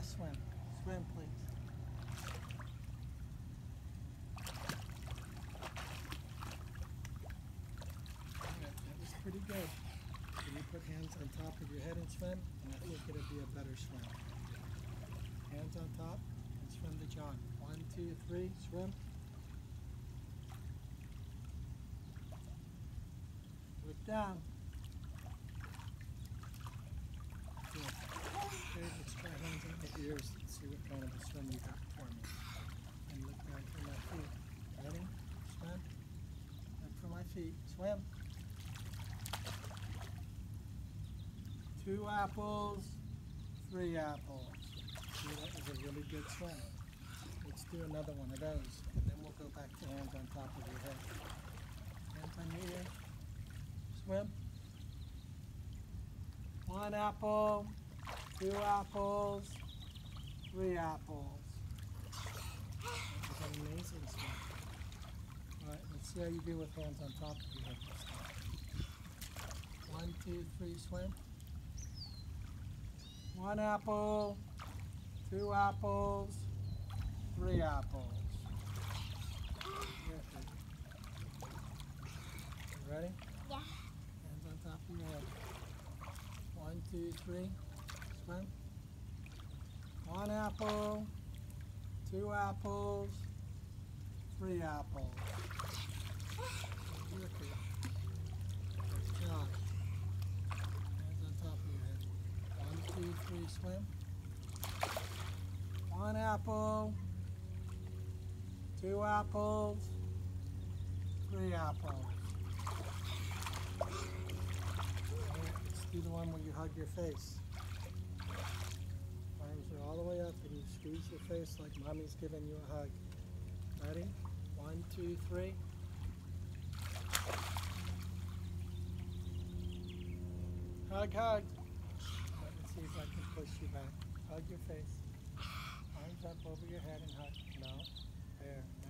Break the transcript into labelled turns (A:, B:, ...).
A: last swim. Swim, please. Alright, that was pretty good. Can you put hands on top of your head and swim? And I think it'll be a better swim. Hands on top and swim to John. 1, 2, 3, swim. Look down. Good. Okay, let's try hands on the ears and see what kind of a swim you got for me. And look down for my feet. Ready? Swim. Look for my feet. Swim. 2 apples, 3 apples. See, that was a really good swim. Let's do another one of those, and then we'll go back to hands on top of your head. Hands on your ears. Swim. 1 apple, 2 apples, 3 apples. That was an amazing swim. Alright, let's see how you do with hands on top of your head this time. 1, 2, 3, swim. 1 apple, 2 apples, 3 apples. Good. You ready?
B: Yeah.
A: Hands on top of your head. 1, 2, 3, swim. 1 apple, 2 apples, 3 apples. Good. Nice job. Hands on top of your head. 1, 2, 3, swim. 1 apple, 2 apples, 3 apples. Let's do the one where you hug your face. Arms are all the way up and you squeeze your face like mommy's giving you a hug. Ready? 1, 2, 3. Hug, hug. Let me see if I can push you back. Hug your face. Arms up over your head and hug. No. There.